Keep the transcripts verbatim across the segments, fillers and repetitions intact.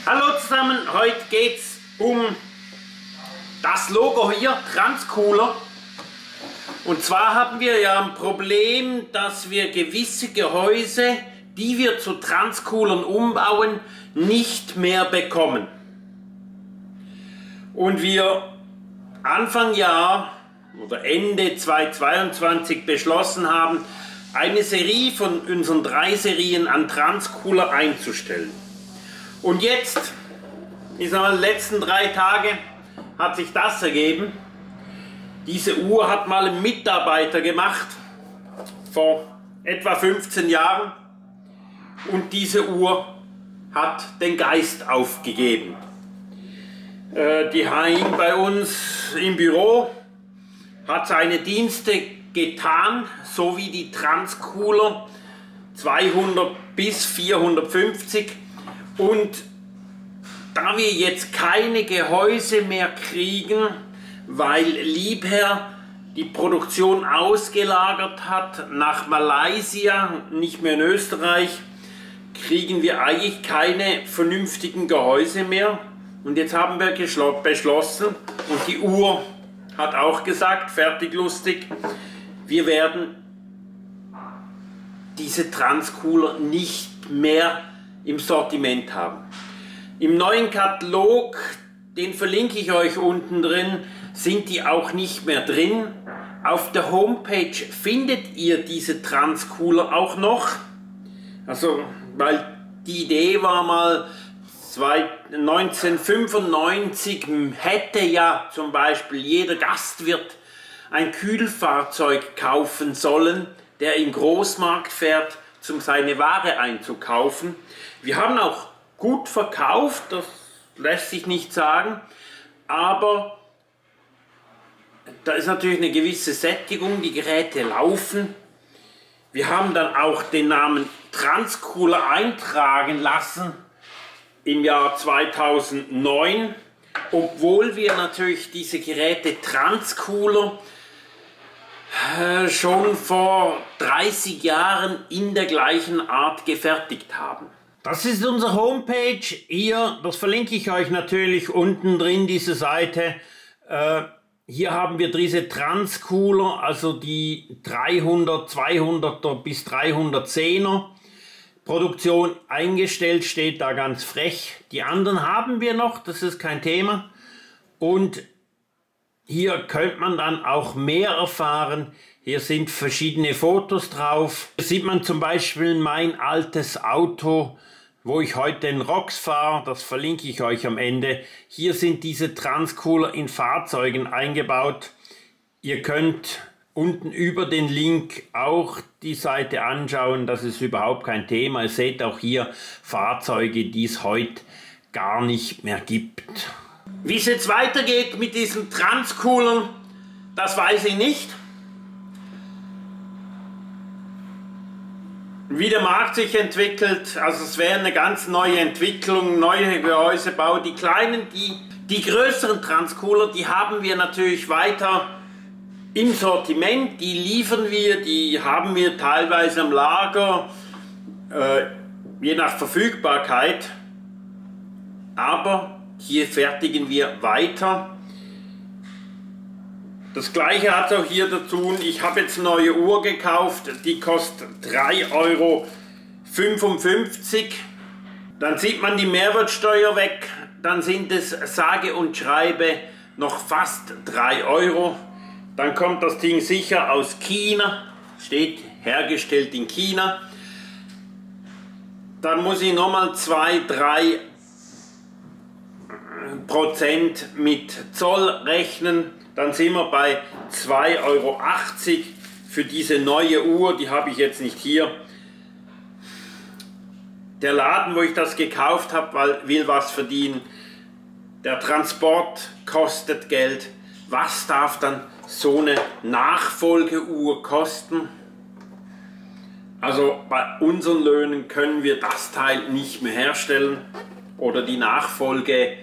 Hallo zusammen, heute geht es um das Logo hier, Transcooler. Und zwar haben wir ja ein Problem, dass wir gewisse Gehäuse, die wir zu Transcoolern umbauen, nicht mehr bekommen. Und wir Anfang Jahr oder Ende zweitausendzweiundzwanzig beschlossen haben, eine Serie von unseren drei Serien an Transcooler einzustellen. Und jetzt, ich sag mal, die letzten drei Tage hat sich das ergeben. Diese Uhr hat mal ein Mitarbeiter gemacht, vor etwa fünfzehn Jahren. Und diese Uhr hat den Geist aufgegeben. Äh, die hing bei uns im Büro, hat seine Dienste getan, so wie die Transcooler zweihundert bis vierhundertfünfzig. Und da wir jetzt keine Gehäuse mehr kriegen, weil Liebherr die Produktion ausgelagert hat nach Malaysia, nicht mehr in Österreich, kriegen wir eigentlich keine vernünftigen Gehäuse mehr. Und jetzt haben wir beschlossen, und die Uhr hat auch gesagt, fertig lustig, wir werden diese Transcooler nicht mehr im Sortiment haben. Im neuen Katalog, den verlinke ich euch unten drin, sind die auch nicht mehr drin. Auf der Homepage findet ihr diese Transcooler auch noch. Also, weil die Idee war mal, neunzehnhundertfünfundneunzig hätte ja zum Beispiel jeder Gastwirt ein Kühlfahrzeug kaufen sollen, der im Großmarkt fährt, um seine Ware einzukaufen. Wir haben auch gut verkauft, das lässt sich nicht sagen, aber da ist natürlich eine gewisse Sättigung, die Geräte laufen. Wir haben dann auch den Namen Transcooler eintragen lassen im Jahr zweitausendneun, obwohl wir natürlich diese Geräte Transcooler äh, schon vor dreißig Jahren in der gleichen Art gefertigt haben. Das ist unsere Homepage. Hier, das verlinke ich euch natürlich unten drin, diese Seite. Äh, hier haben wir diese Transcooler, also die dreihundert, zweihunderter bis dreihundertzehner. Produktion eingestellt, steht da ganz frech. Die anderen haben wir noch, das ist kein Thema. Und hier könnte man dann auch mehr erfahren. Hier sind verschiedene Fotos drauf. Hier sieht man zum Beispiel mein altes Auto, wo ich heute den Rox fahre. Das verlinke ich euch am Ende. Hier sind diese Transcooler in Fahrzeugen eingebaut. Ihr könnt unten über den Link auch die Seite anschauen. Das ist überhaupt kein Thema. Ihr seht auch hier Fahrzeuge, die es heute gar nicht mehr gibt. Wie es jetzt weitergeht mit diesen Transcoolern, das weiß ich nicht. Wie der Markt sich entwickelt, also es wäre eine ganz neue Entwicklung, neue Gehäusebau. Die kleinen, die, die größeren Transcooler, die haben wir natürlich weiter im Sortiment, die liefern wir, die haben wir teilweise am Lager, äh, je nach Verfügbarkeit. Aber hier fertigen wir weiter. Das gleiche hat es auch hier dazu. Ich habe jetzt eine neue Uhr gekauft, die kostet drei Euro fünfundfünfzig. Dann sieht man die Mehrwertsteuer weg, dann sind es sage und schreibe noch fast drei Euro. Dann kommt das Ding sicher aus China, steht hergestellt in China. Dann muss ich nochmal zwei, drei Prozent mit Zoll rechnen. Dann sind wir bei zwei Euro achtzig für diese neue Uhr, die habe ich jetzt nicht hier. Der Laden, wo ich das gekauft habe, will was verdienen. Der Transport kostet Geld. Was darf dann so eine Nachfolgeuhr kosten? Also bei unseren Löhnen können wir das Teil nicht mehr herstellen oder die Nachfolgeuhr.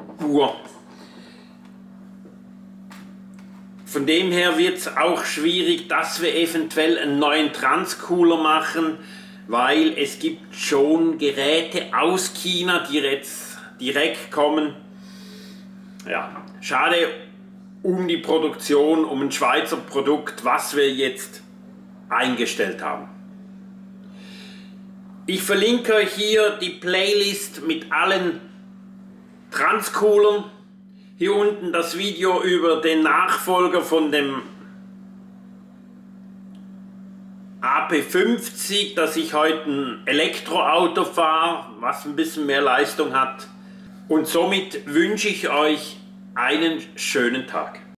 Von dem her wird es auch schwierig, dass wir eventuell einen neuen Transcooler machen, weil es gibt schon Geräte aus China, die jetzt direkt kommen. Ja, schade um die Produktion, um ein Schweizer Produkt, was wir jetzt eingestellt haben. Ich verlinke euch hier die Playlist mit allen Transcoolern. Hier unten das Video über den Nachfolger von dem A P fünfzig, dass ich heute ein Elektroauto fahre, was ein bisschen mehr Leistung hat. Und somit wünsche ich euch einen schönen Tag.